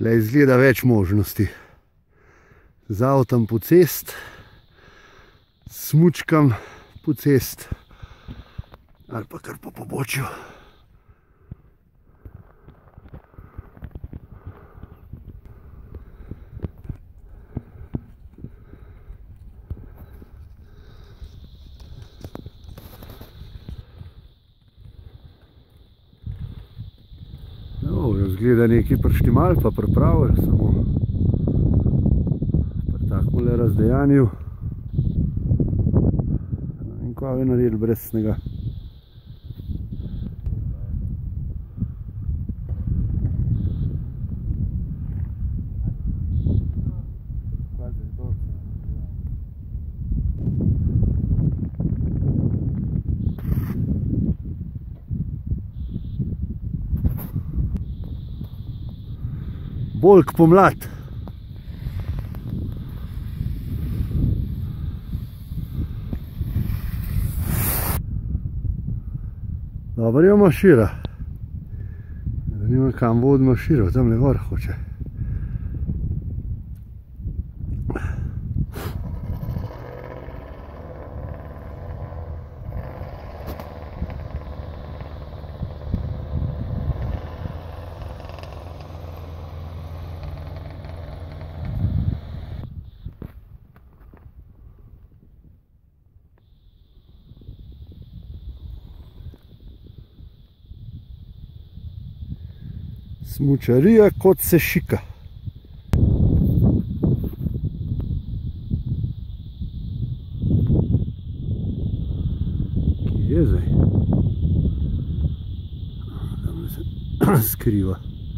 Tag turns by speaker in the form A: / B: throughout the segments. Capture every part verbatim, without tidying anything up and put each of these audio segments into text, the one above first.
A: Tle izgleda več možnosti. Z avtom po cest, smučkam po cest ali pa kar po pobočju. Zgleda nekaj prištimal pa pripravili, samo pri takole razdejanju. In kaj bi naredili brez snega. Bolj k pomlad. Dobro je mašira. Zanima, kam bo od mašira, tam le gor hoče. Smučarija kot se šika. Kje je zdaj? Tam se skriva.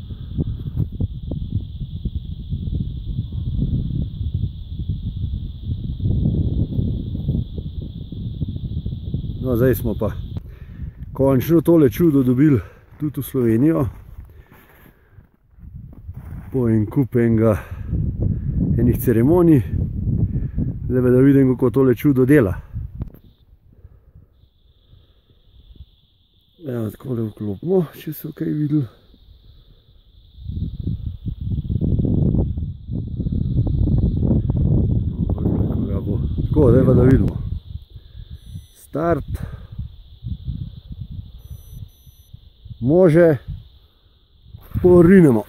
A: No, zdaj smo pa končno tole čudo dobili tudi v Slovenijo. Po en kup enega enih ceremonij. Zdaj pa da vidim, kako tole čudo dela. Evo, takole vklopimo, če so kaj videli. Tako, zdaj pa da vidimo. Start. Može. Porinemo.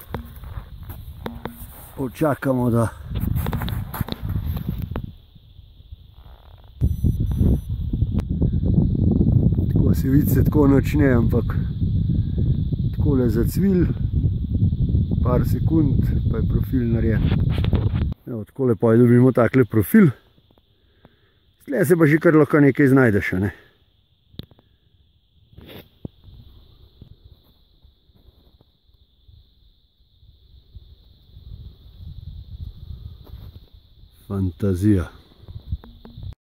A: Počakamo, da tako se vidi, se tako načne, ampak takole zacvil, par sekund, pa je profil narejen. Evo, takole pa dobimo takle profil. Tle se pa že kar lahko nekaj znajdeš, ne? Fantazija.